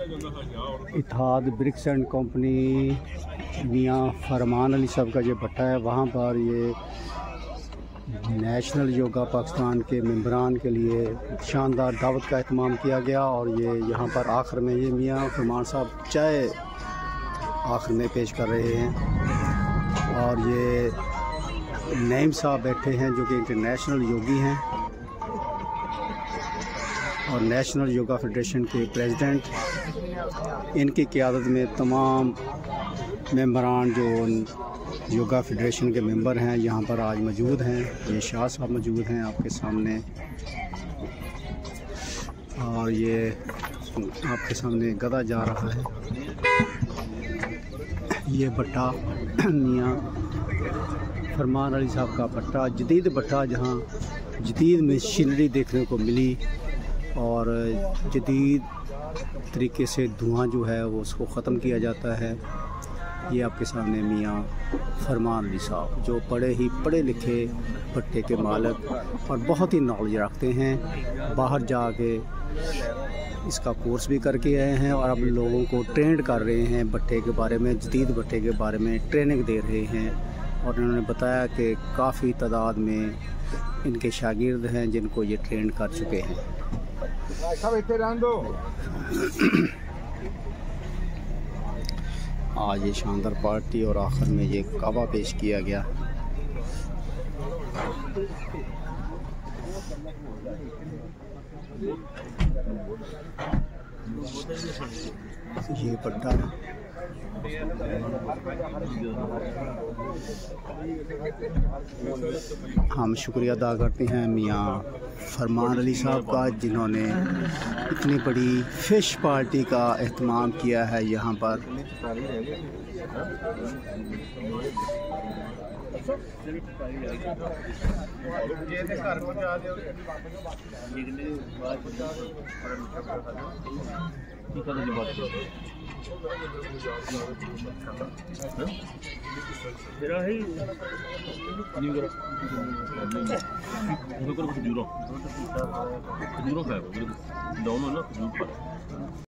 Ittehad BRICS and company मियाँ फरमान अली साहब का ये भट्टा है। वहाँ पर ये नेशनल योगा पाकिस्तान के मेंबरान के लिए शानदार दावत का एहतमाम किया गया और ये यहाँ पर आखिर में ये मियाँ फरमान साहब चाय आखिर में पेश कर रहे हैं। और ये नईम साहब बैठे हैं जो कि इंटरनेशनल योगी हैं और नेशनल योगा फेडरेशन के प्रेसिडेंट। इनकी क़यादत में तमाम मेंबरान जो योगा फेडरेशन के मेंबर हैं यहाँ पर आज मौजूद हैं। ये शाह साहब मौजूद हैं आपके सामने और ये आपके सामने गधा जा रहा है। ये भट्टा मियाँ फरमान अली साहब का भट्टा, जदीद भट्टा, जहाँ जदीद मशीनरी देखने को मिली और जदीद तरीके से धुआं जो है वो उसको ख़त्म किया जाता है। ये आपके सामने मियाँ फरमान अली साहब जो पढ़े लिखे भट्टे के मालिक और बहुत ही नॉलेज रखते हैं। बाहर जाके इसका कोर्स भी करके आए हैं और अब लोगों को ट्रेंड कर रहे हैं भट्टे के बारे में, जदीद भट्टे के बारे में ट्रेनिंग दे रहे हैं। और उन्होंने बताया कि काफ़ी तादाद में इनके शागिर्द हैं जिनको ये ट्रेंड कर चुके हैं। आज ये शानदार पार्टी और आखिर में ये कावा पेश किया गया। ये पट्टा हम शुक्रिया अदा करते हैं मियाँ फरमान अली साहब का जिन्होंने इतनी बड़ी फ़िश पार्टी का एहतमाम किया है यहाँ पर। मेरा है खजूरों खजूरों खाया डाउन हो ना खजूर पर।